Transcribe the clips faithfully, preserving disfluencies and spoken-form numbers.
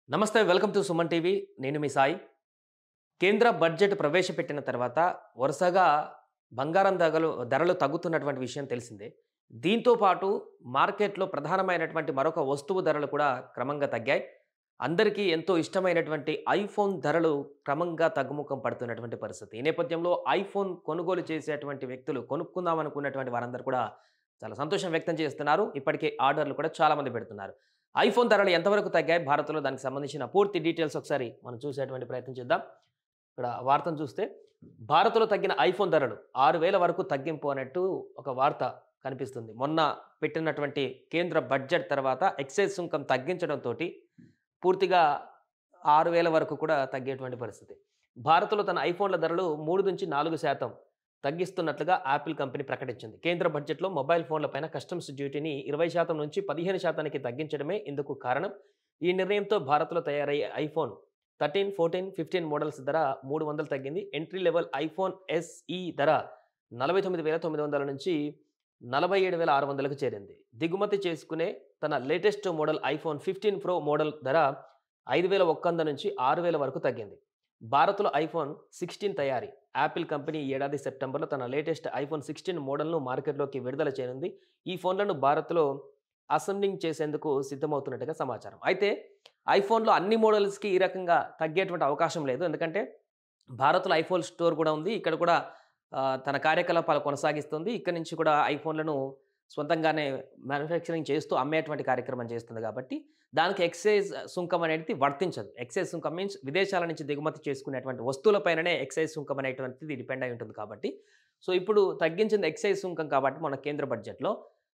నమస్తే welcome to Suman TV నేను మీ సాయి కేంద్ర బడ్జెట్ ప్రవేశపెట్టిన తర్వాత వరుసగా బంగారం ధరలు ధరలు తగ్గుతున్నటువంటి విషయం తెలిసిందే దీంతో పాటు మార్కెట్లో ప్రధానమైనటువంటి మరొక వస్తువు ధరలు కూడా క్రమంగా తగ్గాయి అందరికీ ఎంతో ఇష్టమైనటువంటి ఐఫోన్ ధరలు క్రమంగా తగ్గుముఖం పడుతున్నటువంటి పరిస్థితి ఈ నేపథ్యంలో ఐఫోన్ కొనుగోలు చేసేటువంటి వ్యక్తులు కొనుక్కుందాం అనుకున్నటువంటి వారందరూ కూడా చాలా సంతోషం వ్యక్తం చేస్తున్నారు ఇప్పటికే ఆర్డర్లు కూడా చాలా మంది పెడుతున్నారు ఐఫోన్ ధరలు ఎంతవరకు తగ్గాయి భారత్లో దానికి సంబంధించిన పూర్తి డీటెయిల్స్ ఒకసారి మనం చూసేటువంటి ప్రయత్నం చేద్దాం ఇక్కడ వార్తను చూస్తే భారత్లో తగ్గిన ఐఫోన్ ధరలు ఆరు వేల వరకు తగ్గింపు అన్నట్టు ఒక వార్త కనిపిస్తుంది మొన్న పెట్టినటువంటి కేంద్ర బడ్జెట్ తర్వాత ఎక్సైజ్ సుంకం తగ్గించడంతో పూర్తిగా ఆరు వేల వరకు కూడా తగ్గేటువంటి పరిస్థితి భారత్లో తన ఐఫోన్ల ధరలు మూడు నుంచి నాలుగు శాతం తగ్గిస్తున్నట్లుగా యాపిల్ కంపెనీ ప్రకటించింది కేంద్ర బడ్జెట్లో మొబైల్ ఫోన్లపైన కస్టమ్స్ డ్యూటీని ఇరవై శాతం నుంచి పదిహేను శాతానికి తగ్గించడమే ఇందుకు కారణం ఈ నిర్ణయంతో భారత్లో తయారయ్యే iPhone thirteen fourteen fifteen models ధర మూడు వందలు తగ్గింది ఎంట్రీ లెవెల్ ఐఫోన్ ఎస్ఈ ధర నలభై తొమ్మిది వేల తొమ్మిది వందల నుంచి నలభై ఏడు వేల ఆరు వందలకు చేరింది దిగుమతి చేసుకునే తన latest model iPhone fifteen pro model ధర ఐదు వేల ఒక్క వంద నుంచి ఆరు వేల వరకు తగ్గింది భారత్లో ఐఫోన్ సిక్స్టీన్ తయారీ యాపిల్ కంపెనీ ఈ ఏడాది సెప్టెంబర్లో తన లేటెస్ట్ ఐఫోన్ సిక్స్టీన్ మోడల్ను మార్కెట్లోకి విడుదల చేయనుంది ఈ ఫోన్లను భారత్లో అసెంబ్లింగ్ చేసేందుకు సిద్ధమవుతున్నట్టుగా సమాచారం అయితే ఐఫోన్లో అన్ని మోడల్స్కి ఈ రకంగా తగ్గేటువంటి అవకాశం లేదు ఎందుకంటే భారత్లో ఐఫోన్ స్టోర్ కూడా ఉంది ఇక్కడ కూడా తన కార్యకలాపాలు కొనసాగిస్తుంది ఇక్కడ నుంచి కూడా ఐఫోన్లను సొంతంగానే మ్యానుఫ్యాక్చరింగ్ చేస్తూ అమ్మేటువంటి కార్యక్రమం చేస్తుంది కాబట్టి దానికి ఎక్సైజ్ సుంకం అనేది వర్తించదు ఎక్సైజ్ సుంకం మీన్స్ విదేశాల నుంచి దిగుమతి చేసుకునేటువంటి వస్తువులపైననే ఎక్సైజ్ సుంకం అనేటువంటిది డిపెండ్ అయి ఉంటుంది కాబట్టి సో ఇప్పుడు తగ్గించింది ఎక్సైజ్ సుంకం కాబట్టి మన కేంద్ర బడ్జెట్లో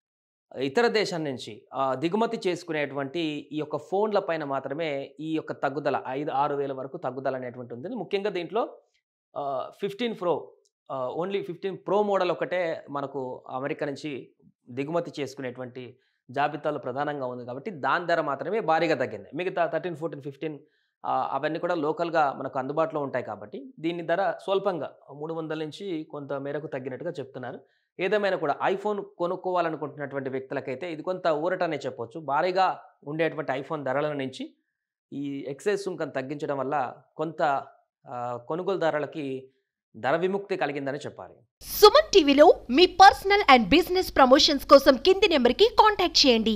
ఇతర దేశం నుంచి దిగుమతి చేసుకునేటువంటి ఈ యొక్క ఫోన్ల పైన మాత్రమే ఈ యొక్క తగ్గుదల ఐదు ఆరు వేల వరకు తగ్గుదల అనేటువంటి ఉంది ముఖ్యంగా దీంట్లో fifteen pro only fifteen pro model ఒకటే మనకు అమెరికా నుంచి దిగుమతి చేసుకునేటువంటి జాబితాలో ప్రధానంగా ఉంది కాబట్టి దాని ధర మాత్రమే భారీగా తగ్గింది మిగతా థర్టీన్ ఫోర్టీన్ ఫిఫ్టీన్ అవన్నీ కూడా లోకల్గా మనకు అందుబాటులో ఉంటాయి కాబట్టి దీని ధర స్వల్పంగా మూడు వందల నుంచి కొంత మేరకు తగ్గినట్టుగా చెప్తున్నారు ఏదేమైనా కూడా ఐఫోన్ కొనుక్కోవాలనుకుంటున్నటువంటి వ్యక్తులకైతే ఇది కొంత ఊరటనే చెప్పొచ్చు భారీగా ఉండేటువంటి ఐఫోన్ ధరల నుంచి ఈ ఎక్సైజ్ సుంకం తగ్గించడం వల్ల కొంత కొనుగోలుదారులకి ధర విముక్తి కలిగిందని చెప్పాలి సుమన్ టీవీలో మీ పర్సనల్ అండ్ బిజినెస్ ప్రమోషన్స్ కోసం కింది నెంబర్కి కాంటాక్ట్ చేయండి.